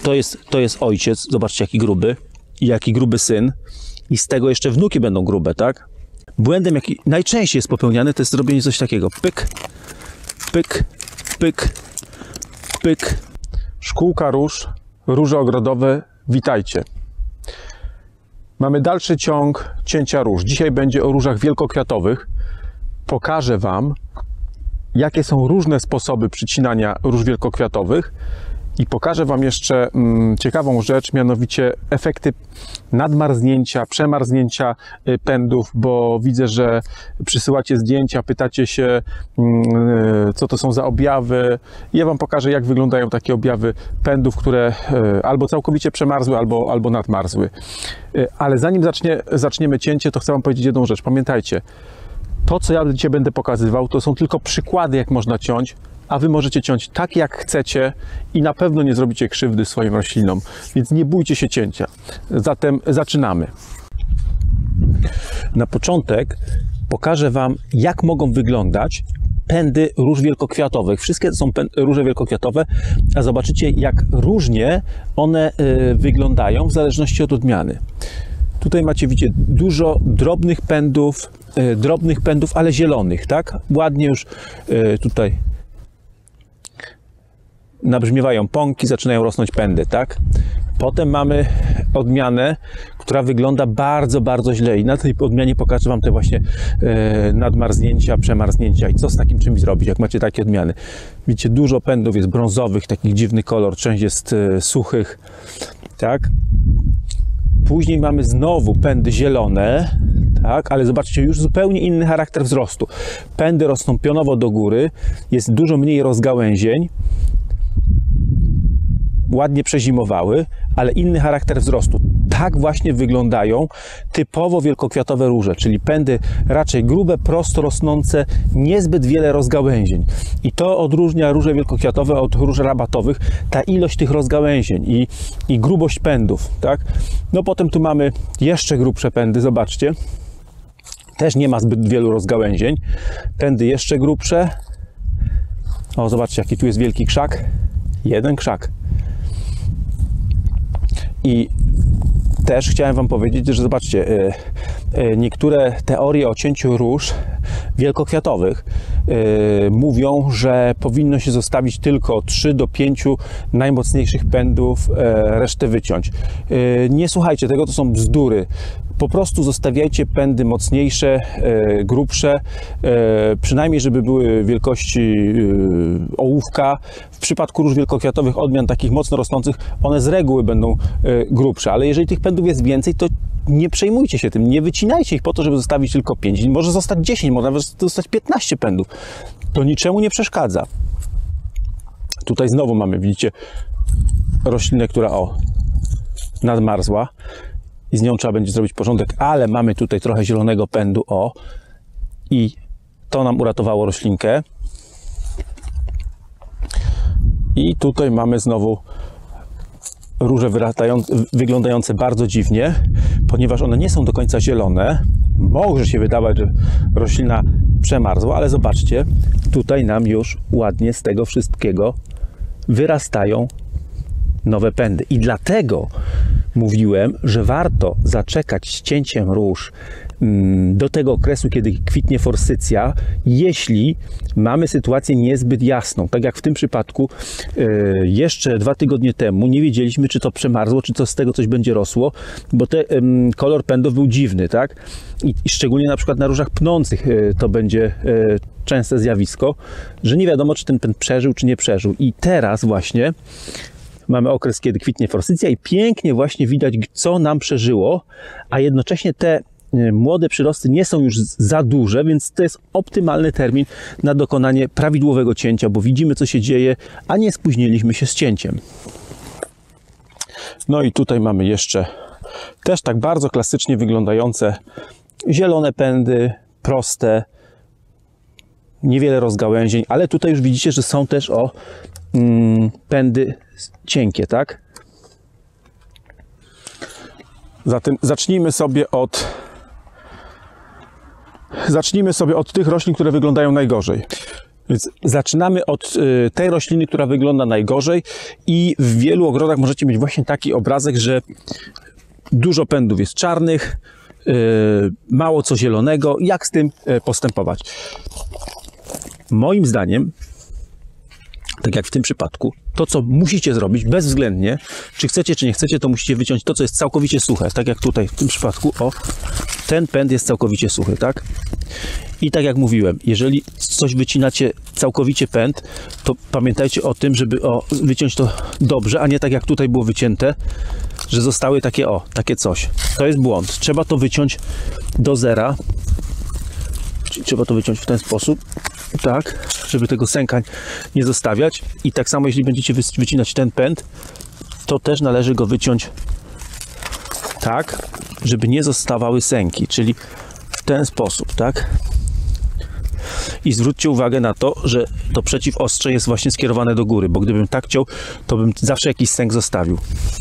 To jest ojciec, zobaczcie jaki gruby syn i z tego jeszcze wnuki będą grube, tak? Błędem, jaki najczęściej jest popełniany, to jest zrobienie coś takiego. Pyk, pyk, pyk, pyk. Szkółka róż, róże ogrodowe, witajcie. Mamy dalszy ciąg cięcia róż. Dzisiaj będzie o różach wielkokwiatowych. Pokażę Wam, jakie są różne sposoby przycinania róż wielkokwiatowych i pokażę Wam jeszcze ciekawą rzecz, mianowicie efekty nadmarznięcia, przemarznięcia pędów, bo widzę, że przysyłacie zdjęcia, pytacie się, co to są za objawy. Ja Wam pokażę, jak wyglądają takie objawy pędów, które albo całkowicie przemarzły, albo nadmarzły. Ale zanim zaczniemy cięcie, to chcę Wam powiedzieć jedną rzecz. Pamiętajcie, to, co ja dzisiaj będę pokazywał, to są tylko przykłady, jak można ciąć, a Wy możecie ciąć tak, jak chcecie i na pewno nie zrobicie krzywdy swoim roślinom, więc nie bójcie się cięcia. Zatem zaczynamy. Na początek pokażę Wam, jak mogą wyglądać pędy róż wielkokwiatowych. Wszystkie to są róże wielkokwiatowe, a zobaczycie, jak różnie one wyglądają w zależności od odmiany. Tutaj macie, widzicie, dużo drobnych pędów, ale zielonych, tak? Ładnie już tutaj nabrzmiewają pąki, zaczynają rosnąć pędy, tak? Potem mamy odmianę, która wygląda bardzo, bardzo źle i na tej odmianie pokażę Wam te właśnie nadmarznięcia, przemarznięcia i co z takim czymś zrobić, jak macie takie odmiany. Widzicie, dużo pędów jest brązowych, taki dziwny kolor, część jest suchych, tak? Później mamy znowu pędy zielone, tak, ale zobaczcie, już zupełnie inny charakter wzrostu. Pędy rosną pionowo do góry, jest dużo mniej rozgałęzień, ładnie przezimowały, ale inny charakter wzrostu. Tak właśnie wyglądają typowo wielkokwiatowe róże, czyli pędy raczej grube, prosto rosnące, niezbyt wiele rozgałęzień. I to odróżnia róże wielkokwiatowe od róż rabatowych, ta ilość tych rozgałęzień i grubość pędów, tak? No potem tu mamy jeszcze grubsze pędy, zobaczcie. Też nie ma zbyt wielu rozgałęzień. Pędy jeszcze grubsze. O, zobaczcie, jaki tu jest wielki krzak. Jeden krzak. I też chciałem Wam powiedzieć, że zobaczcie, niektóre teorie o cięciu róż wielkokwiatowych mówią, że powinno się zostawić tylko 3 do 5 najmocniejszych pędów, resztę wyciąć. Nie słuchajcie tego, to są bzdury. Po prostu zostawiajcie pędy mocniejsze, grubsze, przynajmniej żeby były wielkości ołówka. W przypadku róż wielkokwiatowych odmian takich mocno rosnących, one z reguły będą grubsze, ale jeżeli tych pędów jest więcej, to nie przejmujcie się tym, nie wycinajcie ich po to, żeby zostawić tylko 5. Może zostać 10, może nawet zostać 15 pędów. To niczemu nie przeszkadza. Tutaj znowu mamy, widzicie, roślinę, która nadmarzła. I z nią trzeba będzie zrobić porządek, ale mamy tutaj trochę zielonego pędu, i to nam uratowało roślinkę. I tutaj mamy znowu róże wyglądające bardzo dziwnie, ponieważ one nie są do końca zielone. Może się wydawać, że roślina przemarzła, ale zobaczcie, tutaj nam już ładnie z tego wszystkiego wyrastają nowe pędy. I dlatego mówiłem, że warto zaczekać z cięciem róż do tego okresu, kiedy kwitnie forsycja, jeśli mamy sytuację niezbyt jasną. Tak jak w tym przypadku jeszcze 2 tygodnie temu nie wiedzieliśmy, czy to przemarzło, czy to z tego coś będzie rosło, bo kolor pędów był dziwny, tak? I szczególnie na przykład na różach pnących to będzie częste zjawisko, że nie wiadomo, czy ten pęd przeżył, czy nie przeżył. I teraz właśnie mamy okres, kiedy kwitnie forsycja i pięknie właśnie widać, co nam przeżyło, a jednocześnie te młode przyrosty nie są już za duże, więc to jest optymalny termin na dokonanie prawidłowego cięcia, bo widzimy, co się dzieje, a nie spóźniliśmy się z cięciem. No i tutaj mamy jeszcze też tak bardzo klasycznie wyglądające zielone pędy, proste, niewiele rozgałęzień, ale tutaj już widzicie, że są też pędy cienkie, tak? Zatem zacznijmy sobie od tych roślin, które wyglądają najgorzej. Więc zaczynamy od tej rośliny, która wygląda najgorzej i w wielu ogrodach możecie mieć właśnie taki obrazek, że dużo pędów jest czarnych, mało co zielonego. Jak z tym postępować? Moim zdaniem, tak jak w tym przypadku, to co musicie zrobić bezwzględnie, czy chcecie, czy nie chcecie, to musicie wyciąć to, co jest całkowicie suche. Tak jak tutaj w tym przypadku, o, ten pęd jest całkowicie suchy, tak? I tak jak mówiłem, jeżeli coś wycinacie całkowicie pęd, to pamiętajcie o tym, żeby wyciąć to dobrze, a nie tak jak tutaj było wycięte, że zostały takie coś. To jest błąd. Trzeba to wyciąć do zera. Czyli trzeba to wyciąć w ten sposób, tak, żeby tego sęka nie zostawiać. I tak samo, jeśli będziecie wycinać ten pęd, to też należy go wyciąć tak, żeby nie zostawały sęki, czyli w ten sposób, tak. I zwróćcie uwagę na to, że to przeciwostrze jest właśnie skierowane do góry, bo gdybym tak ciął, to bym zawsze jakiś sęk zostawił.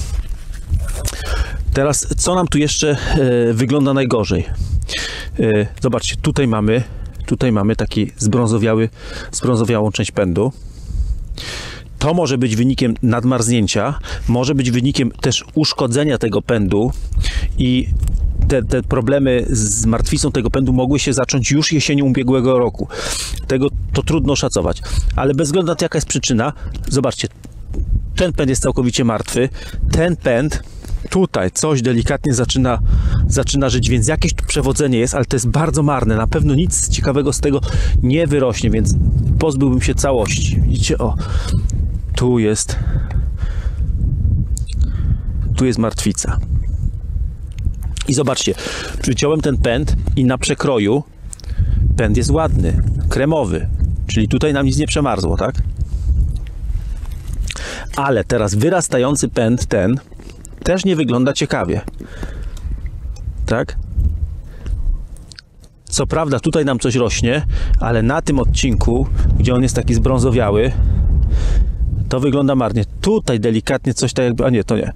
Teraz, co nam tu jeszcze wygląda najgorzej? Zobaczcie, tutaj mamy taki zbrązowiałą część pędu. To może być wynikiem nadmarznięcia, może być wynikiem też uszkodzenia tego pędu i te problemy z martwicą tego pędu mogły się zacząć już jesienią ubiegłego roku. Tego to trudno szacować, ale bez względu na to, jaka jest przyczyna, zobaczcie, ten pęd jest całkowicie martwy, ten pęd tutaj coś delikatnie zaczyna żyć, więc jakieś tu przewodzenie jest, ale to jest bardzo marne. Na pewno nic ciekawego z tego nie wyrośnie, więc pozbyłbym się całości. Widzicie, o, tu jest martwica. I zobaczcie, przyciąłem ten pęd i na przekroju pęd jest ładny, kremowy, czyli tutaj nam nic nie przemarzło, tak? Ale teraz wyrastający pęd ten też nie wygląda ciekawie, tak? Co prawda tutaj nam coś rośnie, ale na tym odcinku, gdzie on jest taki zbrązowiały, to wygląda marnie. Tutaj delikatnie coś tak jakby, a nie, to nie.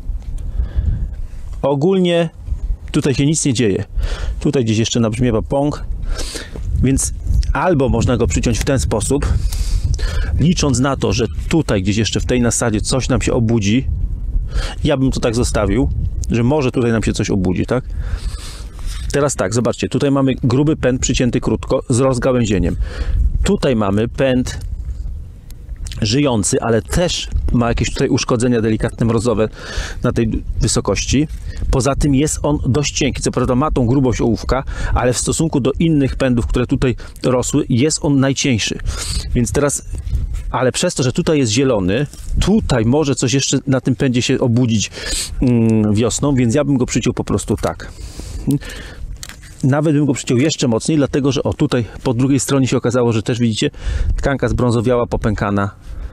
Ogólnie tutaj się nic nie dzieje. Tutaj gdzieś jeszcze nabrzmiewa pąk, więc albo można go przyciąć w ten sposób, licząc na to, że tutaj gdzieś jeszcze w tej nasadzie coś nam się obudzi. Ja bym to tak zostawił, że może tutaj nam się coś obudzi, tak? Teraz tak, zobaczcie, tutaj mamy gruby pęd przycięty krótko z rozgałęzieniem. Tutaj mamy pęd żyjący, ale też ma jakieś tutaj uszkodzenia delikatne mrozowe na tej wysokości. Poza tym jest on dość cienki, co prawda ma tą grubość ołówka, ale w stosunku do innych pędów, które tutaj rosły, jest on najcieńszy. Więc teraz, ale przez to, że tutaj jest zielony, tutaj może coś jeszcze na tym pędzie się obudzić wiosną, więc ja bym go przyciął po prostu tak. Nawet bym go przyciął jeszcze mocniej, dlatego że o, tutaj po drugiej stronie się okazało, że też widzicie, tkanka zbrązowiała, popękana.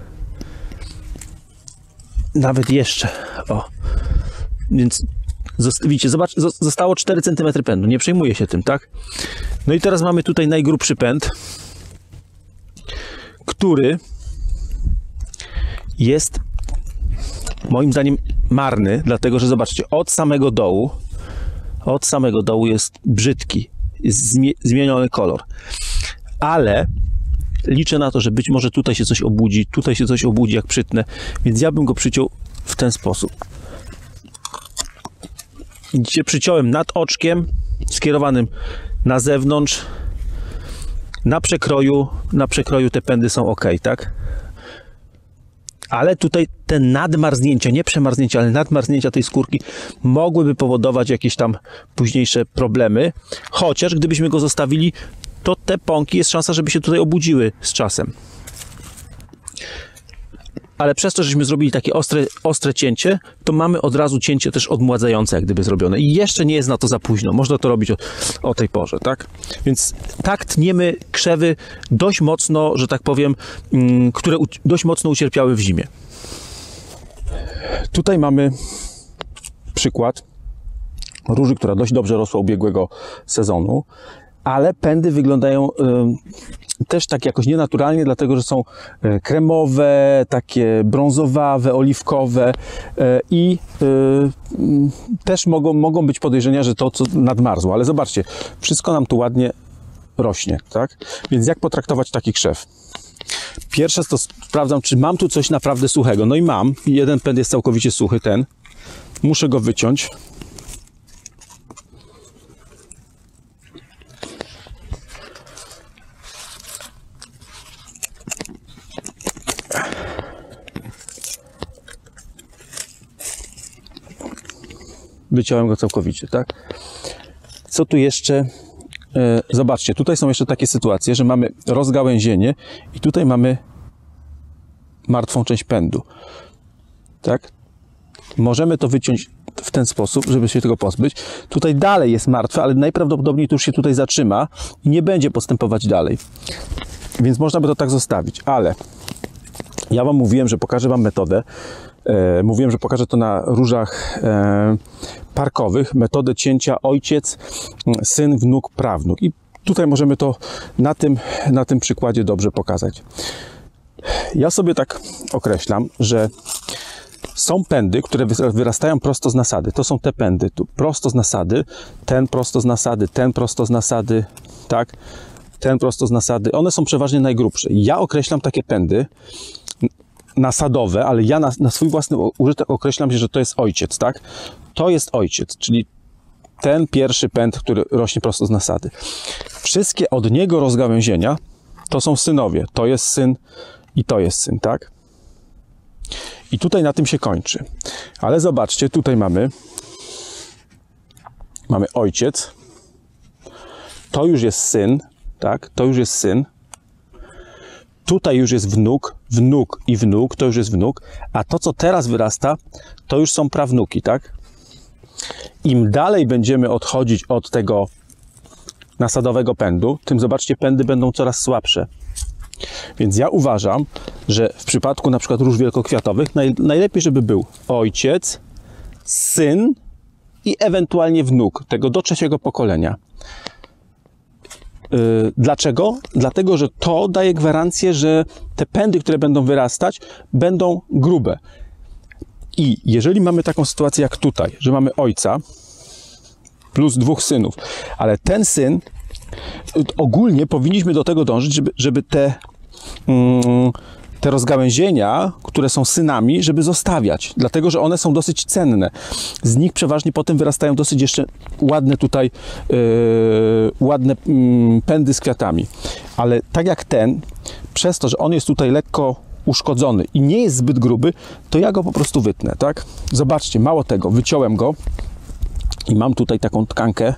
Nawet jeszcze, o. Więc widzicie, zobacz, zostało 4 cm pędu, nie przejmuję się tym, tak? No i teraz mamy tutaj najgrubszy pęd, który jest moim zdaniem marny, dlatego że zobaczcie, od samego dołu jest brzydki, jest zmieniony kolor, ale liczę na to, że być może tutaj się coś obudzi, jak przytnę, więc ja bym go przyciął w ten sposób. Widzicie, przyciąłem nad oczkiem, skierowanym na zewnątrz, na przekroju te pędy są ok, tak? Ale tutaj te nadmarznięcia, nie przemarznięcia, ale nadmarznięcia tej skórki mogłyby powodować jakieś tam późniejsze problemy, chociaż gdybyśmy go zostawili, to te pąki jest szansa, żeby się tutaj obudziły z czasem. Ale przez to, żeśmy zrobili takie ostre cięcie, to mamy od razu cięcie też odmładzające, jak gdyby zrobione. I jeszcze nie jest na to za późno. Można to robić o tej porze, tak? Więc tak tniemy krzewy dość mocno, że tak powiem, które dość mocno ucierpiały w zimie. Tutaj mamy przykład róży, która dość dobrze rosła ubiegłego sezonu, ale pędy wyglądają też tak jakoś nienaturalnie, dlatego że są kremowe, takie brązowawe, oliwkowe i też mogą być podejrzenia, że to co nadmarzło, ale zobaczcie, wszystko nam tu ładnie rośnie, tak? Więc jak potraktować taki krzew? Pierwsze to sprawdzam, czy mam tu coś naprawdę suchego. No i mam. Jeden pęd jest całkowicie suchy, ten. Muszę go wyciąć. Wyciąłem go całkowicie, tak? Co tu jeszcze? Zobaczcie, tutaj są jeszcze takie sytuacje, że mamy rozgałęzienie i tutaj mamy martwą część pędu, tak? Możemy to wyciąć w ten sposób, żeby się tego pozbyć. Tutaj dalej jest martwe, ale najprawdopodobniej to już się tutaj zatrzyma i nie będzie postępować dalej. Więc można by to tak zostawić, ale ja Wam mówiłem, że pokażę Wam metodę. Mówiłem, że pokażę to na różach parkowych. Metodę cięcia ojciec, syn, wnuk, prawnuk. I tutaj możemy to na tym przykładzie dobrze pokazać. Ja sobie tak określam, że są pędy, które wyrastają prosto z nasady. To są te pędy, tu prosto z nasady, ten prosto z nasady, ten prosto z nasady, tak? Ten prosto z nasady. One są przeważnie najgrubsze. Ja określam takie pędy nasadowe, ale ja na swój własny użytek określam się, że to jest ojciec, tak? To jest ojciec, czyli ten pierwszy pęd, który rośnie prosto z nasady. Wszystkie od niego rozgałęzienia to są synowie. To jest syn i to jest syn, tak? I tutaj na tym się kończy. Ale zobaczcie, tutaj mamy ojciec. To już jest syn, tak? To już jest syn. Tutaj już jest wnuk, wnuk i wnuk, to już jest wnuk, a to, co teraz wyrasta, to już są prawnuki, tak? Im dalej będziemy odchodzić od tego nasadowego pędu, tym, zobaczcie, pędy będą coraz słabsze. Więc ja uważam, że w przypadku na przykład róż wielkokwiatowych najlepiej, żeby był ojciec, syn i ewentualnie wnuk, tego do 3. pokolenia. Dlaczego? Dlatego, że to daje gwarancję, że te pędy, które będą wyrastać, będą grube. I jeżeli mamy taką sytuację jak tutaj, że mamy ojca plus 2 synów, ale ten syn, ogólnie powinniśmy do tego dążyć, żeby te rozgałęzienia, które są synami, żeby zostawiać, dlatego, że one są dosyć cenne. Z nich przeważnie potem wyrastają dosyć jeszcze ładne tutaj, ładne pędy z kwiatami. Ale tak jak ten, przez to, że on jest tutaj lekko uszkodzony i nie jest zbyt gruby, to ja go po prostu wytnę, tak? Zobaczcie, mało tego, wyciąłem go i mam tutaj taką tkankę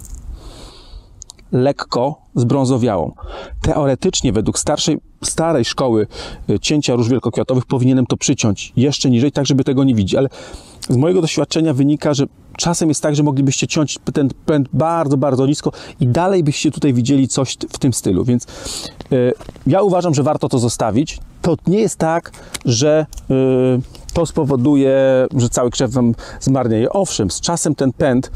lekko zbrązowiałą. Teoretycznie według starej szkoły cięcia róż wielkokwiatowych powinienem to przyciąć jeszcze niżej, tak żeby tego nie widzieć, ale z mojego doświadczenia wynika, że czasem jest tak, że moglibyście ciąć ten pęd bardzo, bardzo nisko i dalej byście tutaj widzieli coś w tym stylu, więc ja uważam, że warto to zostawić. To nie jest tak, że to spowoduje, że cały krzew wam zmarnieje. Owszem, z czasem ten pęd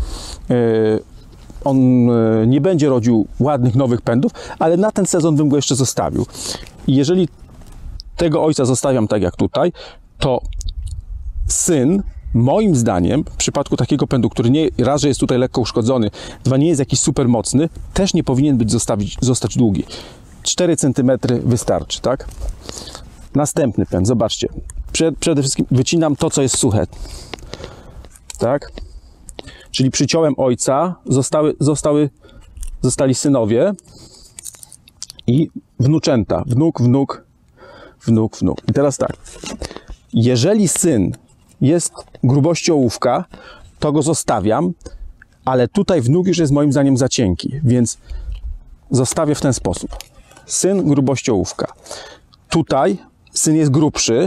on nie będzie rodził ładnych, nowych pędów, ale na ten sezon bym go jeszcze zostawił. I jeżeli tego ojca zostawiam tak jak tutaj, to syn, moim zdaniem, w przypadku takiego pędu, który nie, raz, że jest tutaj lekko uszkodzony, dwa, nie jest jakiś super mocny, też nie powinien zostać długi. 4 cm wystarczy, tak? Następny pęd, zobaczcie. Przede wszystkim wycinam to, co jest suche. Tak? Czyli przyciąłem ojca, zostali synowie i wnuczęta. Wnuk, wnuk, wnuk, wnuk. I teraz tak. Jeżeli syn jest grubości ołówka, to go zostawiam, ale tutaj wnuk już jest moim zdaniem za cienki, więc zostawię w ten sposób. Syn grubości ołówka. Tutaj syn jest grubszy.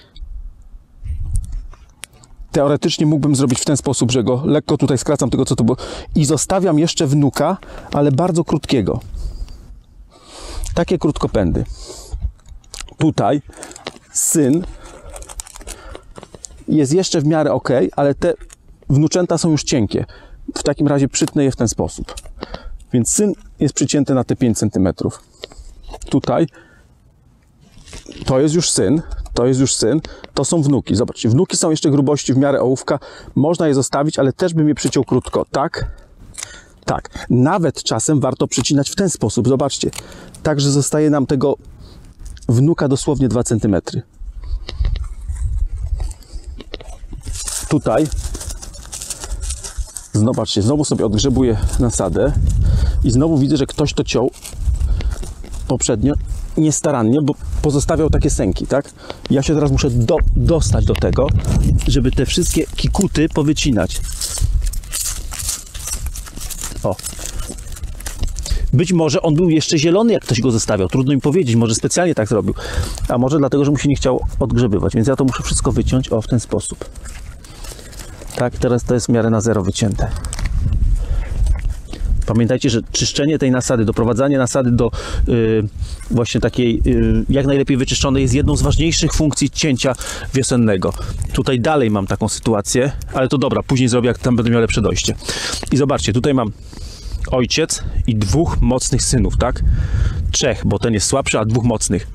Teoretycznie mógłbym zrobić w ten sposób, że go lekko tutaj skracam tego, co to było, i zostawiam jeszcze wnuka, ale bardzo krótkiego. Takie krótkopędy. Tutaj syn jest jeszcze w miarę ok, ale te wnuczęta są już cienkie. W takim razie przytnę je w ten sposób. Więc syn jest przycięty na te 5 cm. Tutaj to jest już syn, to jest już syn, to są wnuki. Zobaczcie, wnuki są jeszcze grubości w miarę ołówka, można je zostawić, ale też bym je przyciął krótko, tak? Tak, nawet czasem warto przycinać w ten sposób. Zobaczcie, tak, że zostaje nam tego wnuka dosłownie 2 cm. Tutaj, zobaczcie, znowu sobie odgrzebuję nasadę i znowu widzę, że ktoś to ciął poprzednio niestarannie, bo pozostawiał takie sęki, tak? Ja się teraz muszę dostać do tego, żeby te wszystkie kikuty powycinać. O. Być może on był jeszcze zielony, jak ktoś go zostawiał. Trudno mi powiedzieć, może specjalnie tak zrobił. A może dlatego, że mu się nie chciał odgrzebywać. Więc ja to muszę wszystko wyciąć, w ten sposób. Tak, teraz to jest w miarę na zero wycięte. Pamiętajcie, że czyszczenie tej nasady, doprowadzanie nasady do właśnie takiej jak najlepiej wyczyszczonej jest jedną z ważniejszych funkcji cięcia wiosennego. Tutaj dalej mam taką sytuację, ale to dobra, później zrobię, jak tam będę miał lepsze dojście. I zobaczcie, tutaj mam ojciec i 2 mocnych synów, tak? 3, bo ten jest słabszy, a 2 mocnych.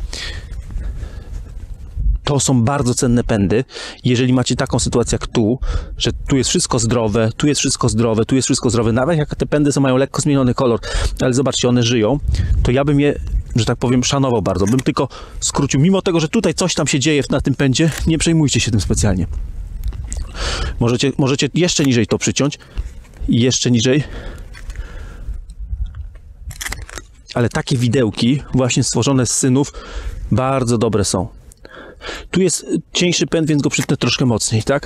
To są bardzo cenne pędy. Jeżeli macie taką sytuację jak tu, że tu jest wszystko zdrowe, tu jest wszystko zdrowe, tu jest wszystko zdrowe, nawet jak te pędy mają lekko zmieniony kolor, ale zobaczcie, one żyją, to ja bym je, że tak powiem, szanował bardzo. Bym tylko skrócił, mimo tego, że tutaj coś tam się dzieje na tym pędzie, nie przejmujcie się tym specjalnie. Możecie jeszcze niżej to przyciąć, jeszcze niżej. Ale takie widełki, właśnie stworzone z synów, bardzo dobre są. Tu jest cieńszy pęd, więc go przytnę troszkę mocniej, tak?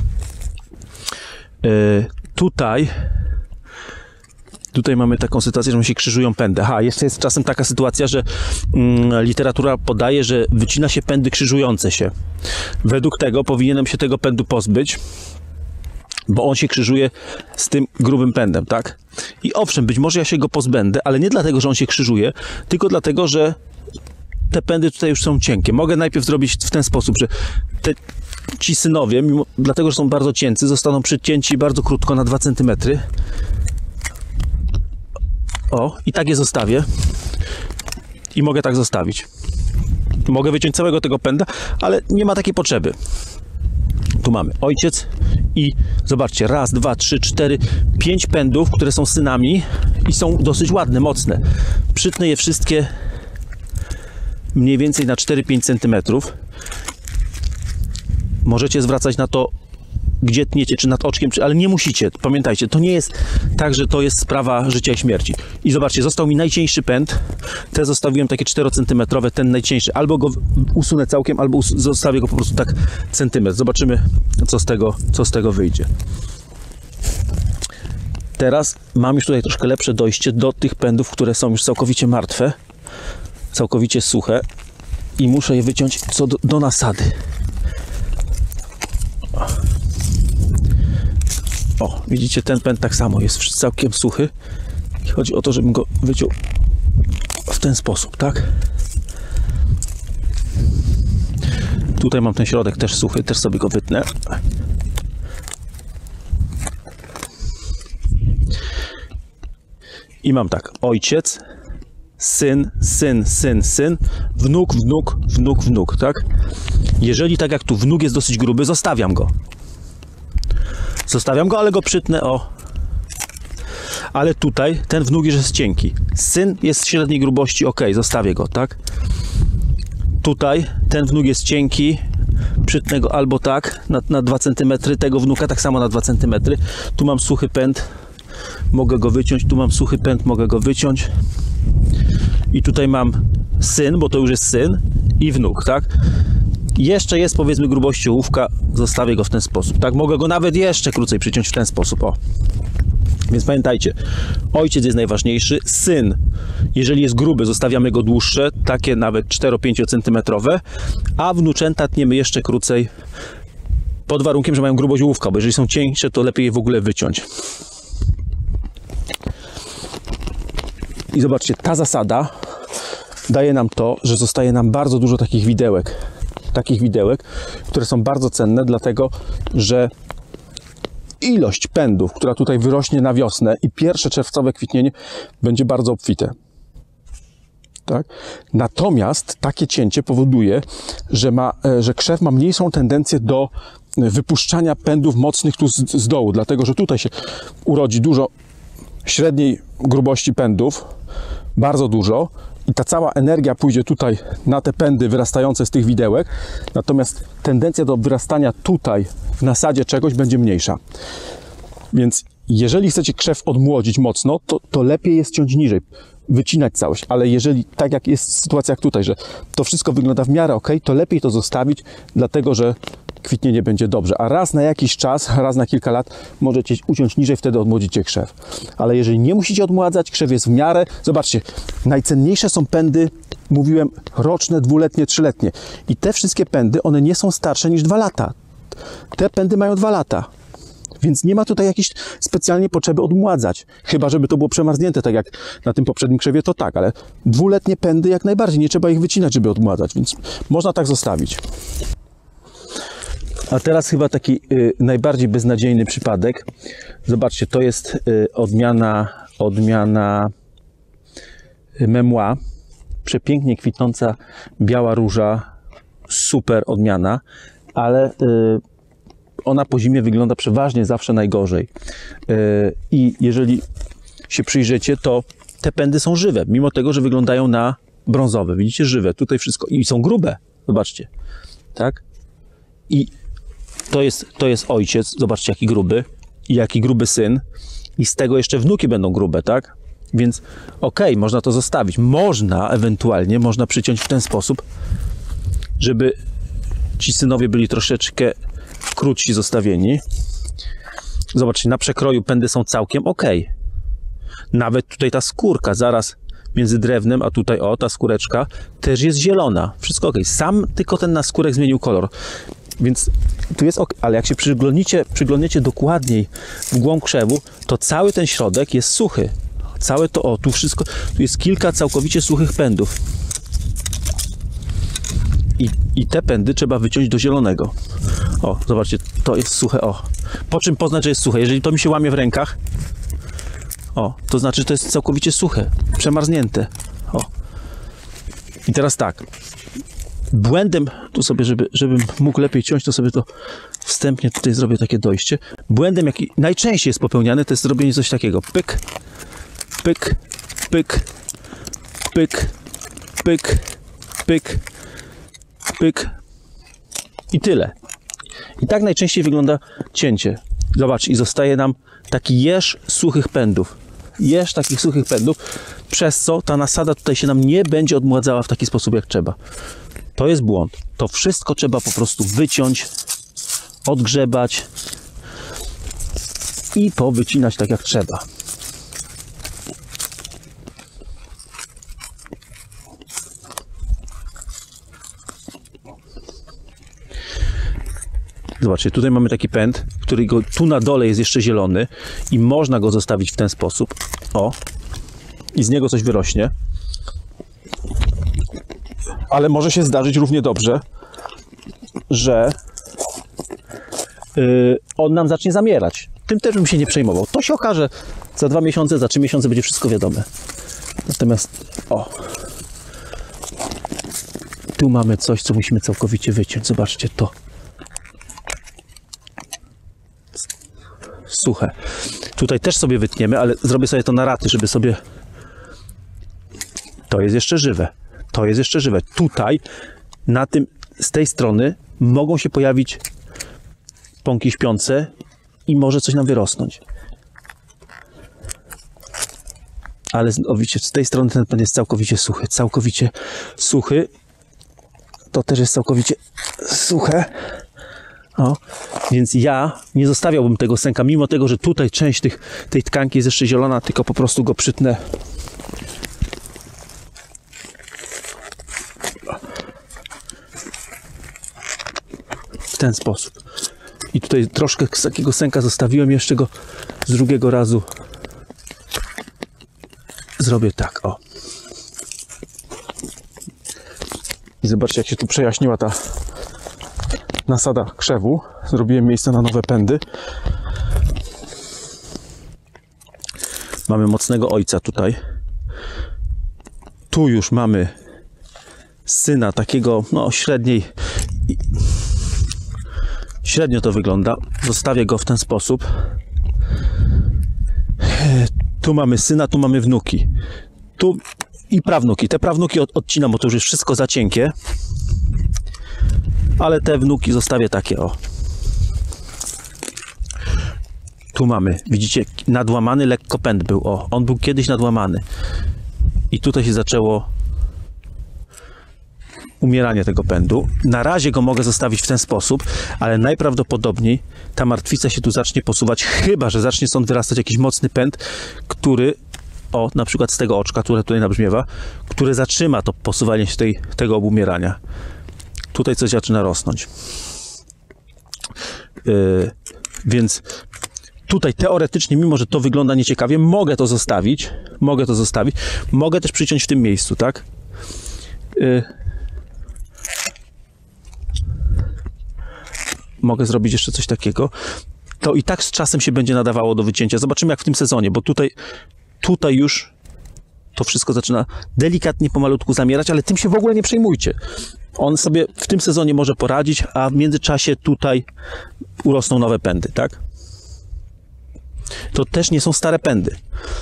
Tutaj mamy taką sytuację, że mi się krzyżują pędy. Jeszcze jest czasem taka sytuacja, że literatura podaje, że wycina się pędy krzyżujące się. Według tego powinienem się tego pędu pozbyć, bo on się krzyżuje z tym grubym pędem, tak? I owszem, być może ja się go pozbędę, ale nie dlatego, że on się krzyżuje, tylko dlatego, że te pędy tutaj już są cienkie. Mogę najpierw zrobić w ten sposób, że ci synowie, dlatego, że są bardzo ciency, zostaną przycięci bardzo krótko, na 2 cm. I tak je zostawię. I mogę tak zostawić. Mogę wyciąć całego tego pęda, ale nie ma takiej potrzeby. Tu mamy ojciec i zobaczcie, 1, 2, 3, 4, 5 pędów, które są synami i są dosyć ładne, mocne. Przytnę je wszystkie mniej więcej na 4-5 cm. Możecie zwracać na to, gdzie tniecie, czy nad oczkiem, ale nie musicie. Pamiętajcie, to nie jest tak, że to jest sprawa życia i śmierci. I zobaczcie, został mi najcieńszy pęd. Te zostawiłem takie 4 cm, ten najcieńszy. Albo go usunę całkiem, albo zostawię go po prostu tak centymetr. Zobaczymy, co z tego wyjdzie. Teraz mam już tutaj troszkę lepsze dojście do tych pędów, które są już całkowicie martwe, całkowicie suche i muszę je wyciąć do nasady. Widzicie, ten pęd tak samo jest całkiem suchy. I chodzi o to, żebym go wyciął w ten sposób, tak? Tutaj mam ten środek też suchy, też sobie go wytnę. I mam tak, ojciec, syn, syn, syn, syn, wnuk, wnuk, wnuk, wnuk, tak? Jeżeli tak jak tu wnuk jest dosyć gruby, zostawiam go. Zostawiam go, ale go przytnę, Ale tutaj ten wnuk już jest cienki. Syn jest średniej grubości, zostawię go, tak? Tutaj ten wnuk jest cienki, przytnę go albo tak, na 2 cm, tego wnuka tak samo na 2 cm. Tu mam suchy pęd, mogę go wyciąć, tu mam suchy pęd, mogę go wyciąć. I tutaj mam syn, bo to już jest syn i wnuk, tak? Jeszcze jest, powiedzmy, grubości ołówka, zostawię go w ten sposób, tak? Mogę go nawet jeszcze krócej przyciąć w ten sposób, Więc pamiętajcie, ojciec jest najważniejszy, syn, jeżeli jest gruby, zostawiamy go dłuższe, takie nawet 4-5 cm, a wnuczęta tniemy jeszcze krócej, pod warunkiem, że mają grubość ołówka, bo jeżeli są cieńsze, to lepiej je w ogóle wyciąć. I zobaczcie, ta zasada daje nam to, że zostaje nam bardzo dużo takich widełek, które są bardzo cenne, dlatego że ilość pędów, która tutaj wyrośnie na wiosnę i pierwsze czerwcowe kwitnienie będzie bardzo obfite. Tak? Natomiast takie cięcie powoduje, że krzew ma mniejszą tendencję do wypuszczania pędów mocnych tu z dołu, dlatego że tutaj się urodzi dużo średniej grubości pędów, bardzo dużo, i ta cała energia pójdzie tutaj na te pędy wyrastające z tych widełek, natomiast tendencja do wyrastania tutaj w nasadzie czegoś będzie mniejsza. Więc jeżeli chcecie krzew odmłodzić mocno, to lepiej jest ciąć niżej, wycinać całość, ale jeżeli, tak jak jest sytuacja jak tutaj, że to wszystko wygląda w miarę ok, to lepiej to zostawić, dlatego że kwitnienie będzie dobrze, a raz na jakiś czas, raz na kilka lat możecie uciąć niżej, wtedy odmłodzicie krzew. Ale jeżeli nie musicie odmładzać, krzew jest w miarę, zobaczcie, najcenniejsze są pędy, mówiłem, roczne, dwuletnie, trzyletnie, i te wszystkie pędy, one nie są starsze niż 2 lata. Te pędy mają 2 lata. Więc nie ma tutaj jakiejś specjalnie potrzeby odmładzać. Chyba żeby to było przemarznięte, tak jak na tym poprzednim krzewie, to tak, ale dwuletnie pędy jak najbardziej. Nie trzeba ich wycinać, żeby odmładzać, więc można tak zostawić. A teraz chyba taki najbardziej beznadziejny przypadek. Zobaczcie, to jest odmiana Memois. Przepięknie kwitnąca biała róża. Super odmiana, ale ona po zimie wygląda przeważnie zawsze najgorzej. I jeżeli się przyjrzycie, to te pędy są żywe, mimo tego, że wyglądają na brązowe. Widzicie, żywe. Tutaj wszystko. I są grube. Zobaczcie. Tak? I to jest ojciec. Zobaczcie, jaki gruby. I jaki gruby syn. I z tego jeszcze wnuki będą grube, tak? Więc okej, można to zostawić. Ewentualnie można przyciąć w ten sposób, żeby ci synowie byli troszeczkę krótsi zostawieni. Zobaczcie, na przekroju pędy są całkiem ok. Nawet tutaj ta skórka zaraz między drewnem, a tutaj ta skóreczka też jest zielona. Wszystko ok. Sam tylko ten naskórek zmienił kolor. Więc tu jest ok. Ale jak się przyglądniecie dokładniej w głąb krzewu, to cały ten środek jest suchy. Całe to, tu wszystko, tu jest kilka całkowicie suchych pędów. I te pędy trzeba wyciąć do zielonego. Zobaczcie, to jest suche, Po czym poznać, że jest suche? Jeżeli to mi się łamie w rękach, to znaczy, że to jest całkowicie suche, przemarznięte. I teraz tak, błędem, tu sobie, żebym mógł lepiej ciąć, to sobie to wstępnie tutaj zrobię takie dojście. Błędem, jaki najczęściej jest popełniany, to jest zrobienie coś takiego. Pyk, pyk, pyk, pyk, pyk, pyk, pyk i tyle. I tak najczęściej wygląda cięcie. Zobacz, i zostaje nam taki jeż suchych pędów. Jeż takich suchych pędów, przez co ta nasada tutaj się nam nie będzie odmładzała w taki sposób, jak trzeba. To jest błąd. To wszystko trzeba po prostu wyciąć, odgrzebać i powycinać tak, jak trzeba. Zobaczcie, tutaj mamy taki pęd, którego tu na dole jest jeszcze zielony i można go zostawić w ten sposób. I z niego coś wyrośnie. Ale może się zdarzyć równie dobrze, że on nam zacznie zamierać. Tym też bym się nie przejmował. To się okaże za 2 miesiące, za 3 miesiące będzie wszystko wiadome. Natomiast tu mamy coś, co musimy całkowicie wyciąć. Zobaczcie to. Suche. Tutaj też sobie wytniemy, ale zrobię sobie to na raty, żeby sobie... To jest jeszcze żywe. To jest jeszcze żywe. Tutaj, z tej strony mogą się pojawić pąki śpiące i może coś nam wyrosnąć. Ale widzicie, z tej strony ten pęd jest całkowicie suchy. Całkowicie suchy. To też jest całkowicie suche. Więc ja nie zostawiałbym tego sęka, mimo tego, że tutaj część tej tkanki jest jeszcze zielona, tylko po prostu go przytnę. W ten sposób. I tutaj troszkę takiego sęka zostawiłem, jeszcze go z drugiego razu zrobię tak, I zobaczcie, jak się tu przejaśniła ta nasada krzewu. Zrobiłem miejsce na nowe pędy. Mamy mocnego ojca tutaj. Tu już mamy syna takiego, średnio to wygląda. Zostawię go w ten sposób. Tu mamy syna, tu mamy wnuki. Tu i prawnuki. Te prawnuki odcinam, bo to już jest wszystko za cienkie. Ale te wnuki zostawię takie, o. Tu mamy, widzicie, nadłamany lekko pęd był, o. On był kiedyś nadłamany. I tutaj się zaczęło umieranie tego pędu. Na razie go mogę zostawić w ten sposób, ale najprawdopodobniej ta martwica się tu zacznie posuwać, chyba że zacznie stąd wyrastać jakiś mocny pęd, który, o, na przykład z tego oczka, które tutaj nabrzmiewa, który zatrzyma to posuwanie się tego obumierania. Tutaj coś zaczyna rosnąć. Więc tutaj teoretycznie, mimo że to wygląda nieciekawie, mogę to zostawić. Mogę też przyciąć w tym miejscu, tak? Mogę zrobić jeszcze coś takiego. To i tak z czasem się będzie nadawało do wycięcia. Zobaczymy jak w tym sezonie, bo tutaj już to wszystko zaczyna delikatnie, pomalutku zamierać, ale tym się w ogóle nie przejmujcie. On sobie w tym sezonie może poradzić, a w międzyczasie tutaj urosną nowe pędy, tak? To też nie są stare pędy.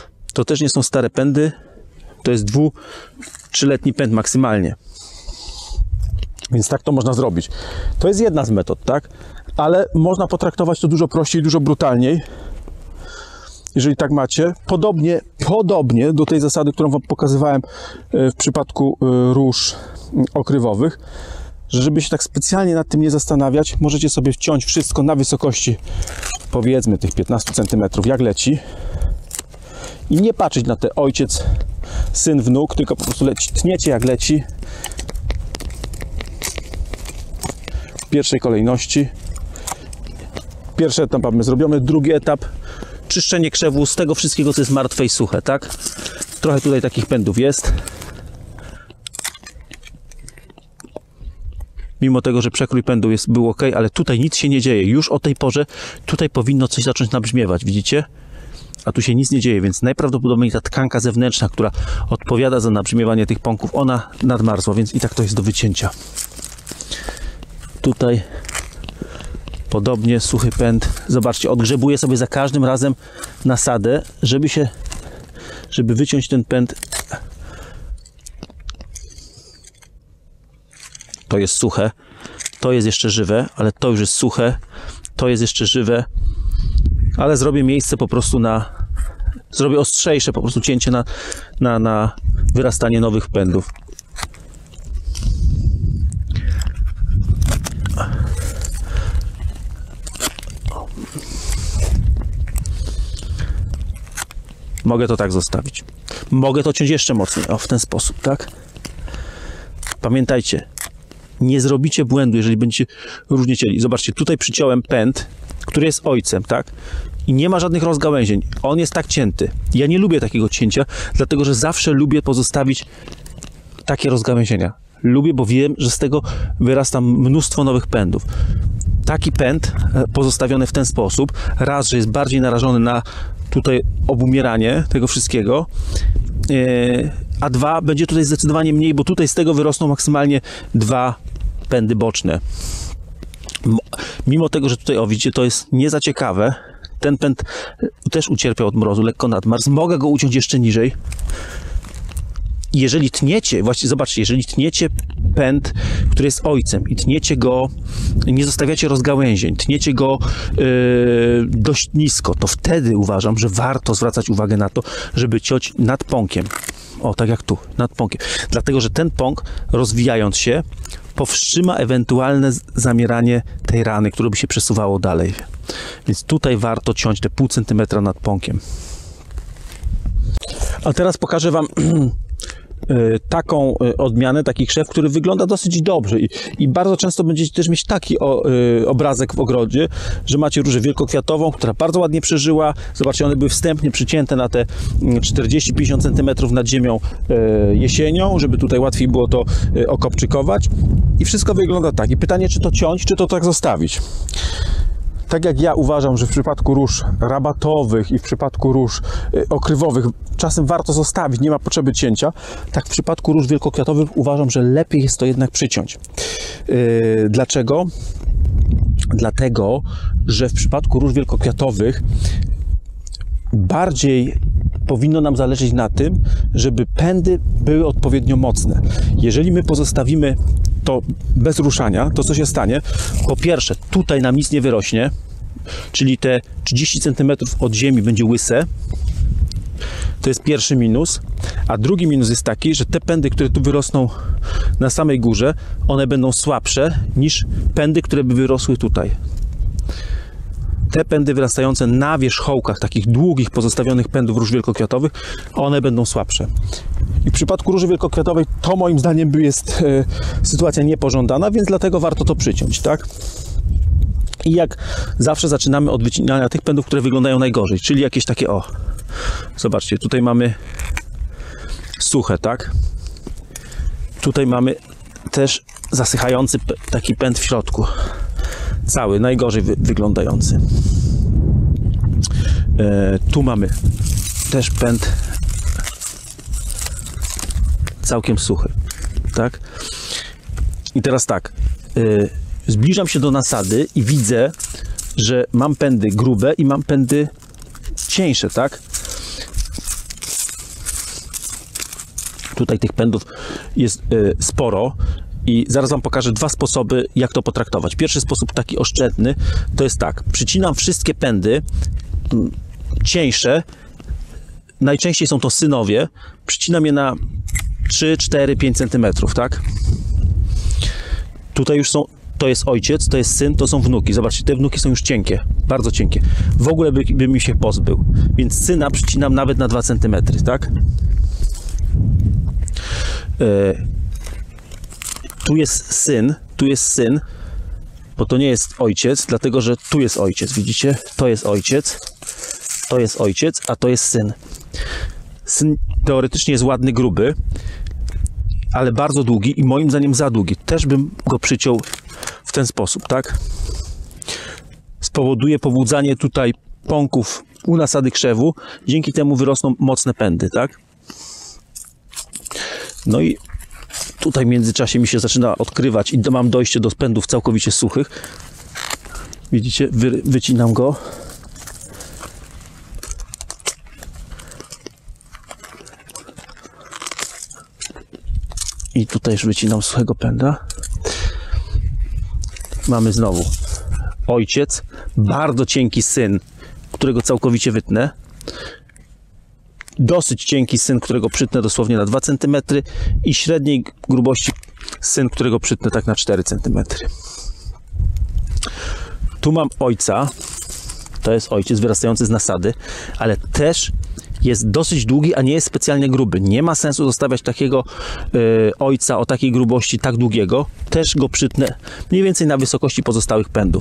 To jest 2-3-letni pęd maksymalnie. Więc tak to można zrobić. To jest jedna z metod, tak? Ale można potraktować to dużo prościej, dużo brutalniej. Jeżeli tak macie. Podobnie do tej zasady, którą wam pokazywałem w przypadku róż okrywowych, że żeby się tak specjalnie nad tym nie zastanawiać, możecie sobie wciąć wszystko na wysokości, powiedzmy, tych 15 cm, jak leci. I nie patrzeć na te ojciec, syn, wnuk, tylko po prostu tniecie jak leci. W pierwszej kolejności. Pierwszy etap mamy zrobiony, drugi etap czyszczenie krzewu z tego wszystkiego, co jest martwe i suche, tak? Trochę tutaj takich pędów jest. Mimo tego, że przekrój pędu był ok, ale tutaj nic się nie dzieje. Już o tej porze tutaj powinno coś zacząć nabrzmiewać, widzicie? A tu się nic nie dzieje, więc najprawdopodobniej ta tkanka zewnętrzna, która odpowiada za nabrzmiewanie tych pąków, ona nadmarzła, więc i tak to jest do wycięcia. Tutaj podobnie suchy pęd. Zobaczcie, odgrzebuję sobie za każdym razem nasadę, żeby wyciąć ten pęd. To jest suche, to jest jeszcze żywe, ale to już jest suche, to jest jeszcze żywe, ale zrobię miejsce po prostu zrobię ostrzejsze po prostu cięcie na wyrastanie nowych pędów. Mogę to tak zostawić. Mogę to ciąć jeszcze mocniej, o, w ten sposób, tak? Pamiętajcie, nie zrobicie błędu, jeżeli będziecie różnie cięli. Zobaczcie, tutaj przyciąłem pęd, który jest ojcem, tak? I nie ma żadnych rozgałęzień. On jest tak cięty. Ja nie lubię takiego cięcia, dlatego że zawsze lubię pozostawić takie rozgałęzienia. Lubię, bo wiem, że z tego wyrasta mnóstwo nowych pędów. Taki pęd pozostawiony w ten sposób, raz, że jest bardziej narażony na tutaj obumieranie tego wszystkiego, a dwa, będzie tutaj zdecydowanie mniej, bo tutaj z tego wyrosną maksymalnie 2 pędy boczne. Mimo tego, że tutaj, o widzicie, to jest nie za ciekawe, ten pęd też ucierpiał od mrozu, lekko nadmarzł, mogę go uciąć jeszcze niżej. Jeżeli tniecie, właśnie zobaczcie, jeżeli tniecie pęd, który jest ojcem i tniecie go, nie zostawiacie rozgałęzień, tniecie go dość nisko, to wtedy uważam, że warto zwracać uwagę na to, żeby ciąć nad pąkiem. O, tak jak tu, nad pąkiem. Dlatego, że ten pąk, rozwijając się, powstrzyma ewentualne zamieranie tej rany, które by się przesuwało dalej. Więc tutaj warto ciąć te 0,5 cm nad pąkiem. A teraz pokażę wam taką odmianę, taki krzew, który wygląda dosyć dobrze i bardzo często będziecie też mieć taki obrazek w ogrodzie, że macie różę wielkokwiatową, która bardzo ładnie przeżyła. Zobaczcie, one były wstępnie przycięte na te 40-50 cm nad ziemią jesienią, żeby tutaj łatwiej było to okopczykować i wszystko wygląda tak. I pytanie, czy to ciąć, czy to tak zostawić. Tak jak ja uważam, że w przypadku róż rabatowych i w przypadku róż okrywowych czasem warto zostawić, nie ma potrzeby cięcia, tak w przypadku róż wielkokwiatowych uważam, że lepiej jest to jednak przyciąć. Dlaczego? Dlatego, że w przypadku róż wielkokwiatowych bardziej powinno nam zależeć na tym, żeby pędy były odpowiednio mocne. Jeżeli my pozostawimy to bez ruszania, to co się stanie? Po pierwsze, tutaj nam nic nie wyrośnie, czyli te 30 cm od ziemi będzie łyse. To jest pierwszy minus. A drugi minus jest taki, że te pędy, które tu wyrosną na samej górze, one będą słabsze niż pędy, które by wyrosły tutaj. Te pędy wyrastające na wierzchołkach takich długich, pozostawionych pędów róż wielkokwiatowych, one będą słabsze. I w przypadku róży wielkokwiatowej to moim zdaniem jest sytuacja niepożądana, więc dlatego warto to przyciąć, tak? I jak zawsze zaczynamy od wycinania tych pędów, które wyglądają najgorzej, czyli jakieś takie, o, zobaczcie, tutaj mamy suche, tak? Tutaj mamy też zasychający taki pęd w środku. Cały, najgorzej wyglądający. Tu mamy też pęd całkiem suchy, tak? I teraz tak, zbliżam się do nasady i widzę, że mam pędy grube i mam pędy cieńsze, tak? Tutaj tych pędów jest sporo i zaraz wam pokażę dwa sposoby, jak to potraktować. Pierwszy sposób, taki oszczędny, to jest tak, przycinam wszystkie pędy cieńsze, najczęściej są to synowie, przycinam je na 3, 4, 5 cm, tak? Tutaj już są, to jest ojciec, to jest syn, to są wnuki. Zobaczcie, te wnuki są już cienkie, bardzo cienkie. W ogóle by mi się pozbył. Więc syna przycinam nawet na 2 cm, tak? Tu jest syn, bo to nie jest ojciec, dlatego że tu jest ojciec, widzicie? To jest ojciec, a to jest syn. Syn teoretycznie jest ładny, gruby, ale bardzo długi i moim zdaniem za długi. Też bym go przyciął w ten sposób, tak? Spowoduje pobudzanie tutaj pąków u nasady krzewu, dzięki temu wyrosną mocne pędy, tak? No i tutaj w międzyczasie mi się zaczyna odkrywać i mam dojście do pędów całkowicie suchych. Widzicie? Wycinam go. I tutaj już wycinam suchego pęda. Mamy znowu ojciec, bardzo cienki syn, którego całkowicie wytnę. Dosyć cienki syn, którego przytnę dosłownie na 2 cm i średniej grubości syn, którego przytnę tak na 4 cm. Tu mam ojca, to jest ojciec wyrastający z nasady, ale też jest dosyć długi, a nie jest specjalnie gruby. Nie ma sensu zostawiać takiego ojca o takiej grubości tak długiego. Też go przytnę mniej więcej na wysokości pozostałych pędów.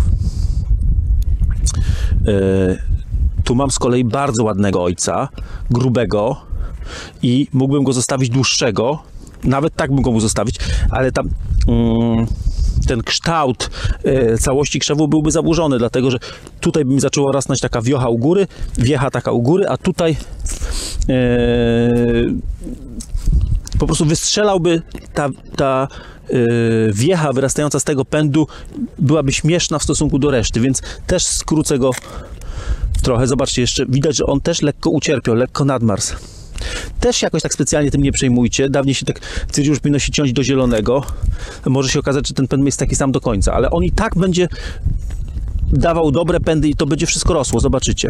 Tu mam z kolei bardzo ładnego ojca, grubego i mógłbym go zostawić dłuższego. Nawet tak bym go mógł zostawić, ale tam ten kształt całości krzewu byłby zaburzony, dlatego że tutaj by mi zaczęła rosnąć taka wiocha u góry, wiecha taka u góry, a tutaj po prostu wystrzelałby ta wiecha wyrastająca z tego pędu, byłaby śmieszna w stosunku do reszty, więc też skrócę go trochę. Zobaczcie, jeszcze widać, że on też lekko ucierpiał, lekko nadmarzł. Też jakoś tak specjalnie tym nie przejmujcie. Dawniej się tak twierdziło, że powinno się ciąć do zielonego. Może się okazać, że ten pęd jest taki sam do końca, ale on i tak będzie dawał dobre pędy i to będzie wszystko rosło, zobaczycie.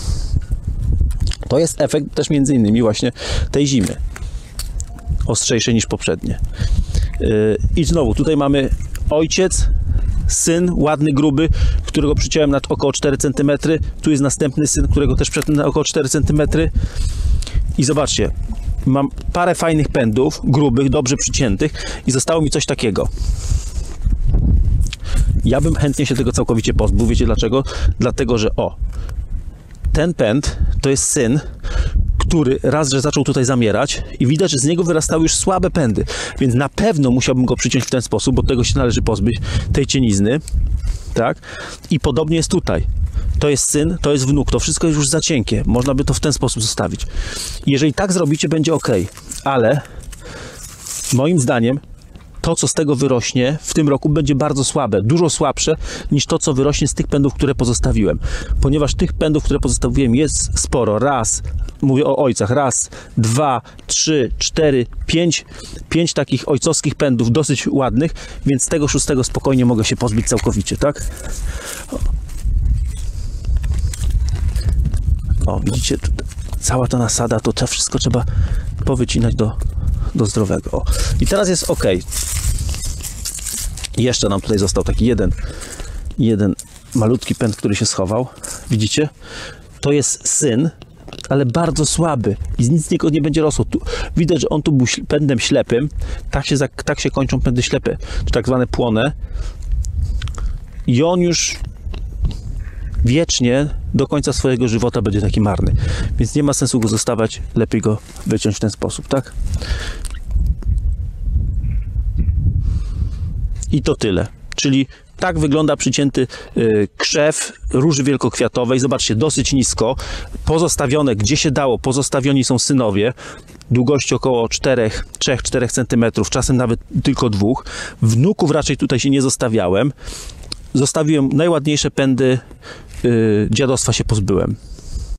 To jest efekt też między innymi właśnie tej zimy. Ostrzejsze niż poprzednie. I znowu, tutaj mamy ojciec, syn, ładny, gruby, którego przyciąłem na około 4 cm. Tu jest następny syn, którego też przyciąłem na około 4 cm. I zobaczcie, mam parę fajnych pędów, grubych, dobrze przyciętych i zostało mi coś takiego. Ja bym chętnie się tego całkowicie pozbył. Wiecie dlaczego? Dlatego, że ten pęd to jest syn, który raz, że zaczął tutaj zamierać i widać, że z niego wyrastały już słabe pędy, więc na pewno musiałbym go przyciąć w ten sposób, bo tego się należy pozbyć, tej cienizny, tak? I podobnie jest tutaj. To jest syn, to jest wnuk, to wszystko jest już za cienkie. Można by to w ten sposób zostawić. Jeżeli tak zrobicie, będzie ok, ale moim zdaniem to, co z tego wyrośnie w tym roku, będzie bardzo słabe, dużo słabsze niż to, co wyrośnie z tych pędów, które pozostawiłem. Ponieważ tych pędów, które pozostawiłem, jest sporo. Mówię o ojcach, 1, 2, 3, 4, 5 takich ojcowskich pędów dosyć ładnych, więc tego 6 spokojnie mogę się pozbyć całkowicie, tak? O, widzicie, cała ta nasada, to wszystko trzeba powycinać do zdrowego. O. I teraz jest ok. Jeszcze nam tutaj został taki jeden malutki pęd, który się schował. Widzicie? To jest syn, ale bardzo słaby i nic z niego nie będzie rosło. Widać, że on tu był pędem ślepym. Tak się kończą pędy ślepe, czy tak zwane płone. I on już wiecznie do końca swojego żywota będzie taki marny. Więc nie ma sensu go zostawiać, lepiej go wyciąć w ten sposób, tak? I to tyle. Czyli tak wygląda przycięty krzew róży wielkokwiatowej. Zobaczcie, dosyć nisko. Pozostawione, gdzie się dało, pozostawioni są synowie. Długości około 3-4 cm, czasem nawet tylko 2. Wnuków raczej tutaj się nie zostawiałem. Zostawiłem najładniejsze pędy, dziadostwa się pozbyłem.